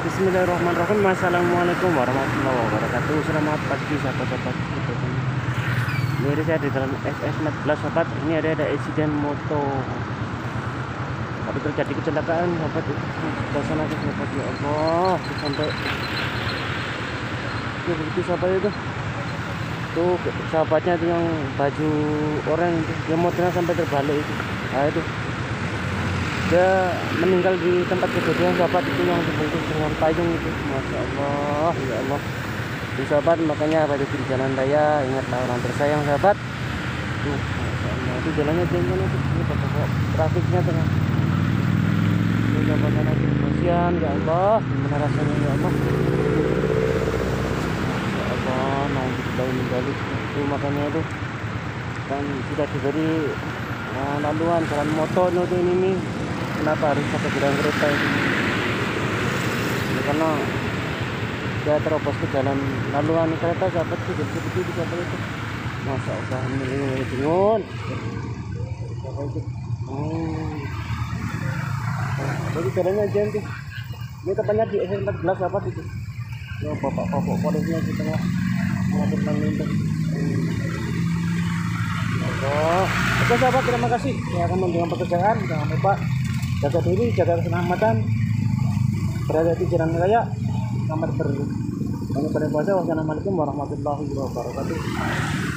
Bismillahirrahmanirrahim. Assalamualaikum warahmatullahi wabarakatuh. Selamat pagi sahabat-sahabat. Ini saya di dalam SS14 sahabat. Ini ada insiden moto. Tapi terjadi kecelakaan sahabat. Kita sana ke sahabat, ya Allah. Sampai itu begitu sahabat itu. Tuh sahabatnya itu yang baju oranye itu, yang motornya sampai terbalik itu. Nah itu. Dia meninggal di tempat kejadian sahabat, itu yang dibungkus dengan payung itu. Masya Allah, ya Allah. Jadi sahabat, makanya pada di jalan raya ingatlah orang tersayang sahabat. Masya Allah, itu jalannya jengkel itu. Ini pokok trafiknya tengah. Ini sahabatnya lagi kasihan, ya Allah. Gimana rasanya, ya Allah. Ya Allah, mau dibalik itu, makanya itu kan sudah diberi laluan jalan motor itu ini. Kenapa harus pakai jalan kereta ini? Ya, karena dia terobos ke jalan laluan kereta sahabat itu, begitu sahabat itu. Masya Allah, ini bingung. Jadi jalannya jangan. Ini tepatnya di SS14 sahabat itu. Ya, bapak-bapak polisnya di tengah mengatur lalu lintas. Oke sahabat, terima kasih. Saya akan menjalankan pekerjaan. Jangan lupa jaga diri, jaga keselamatan, berada di jalan raya. Selamat berpuasa. Wassalamualaikum warahmatullahi wabarakatuh.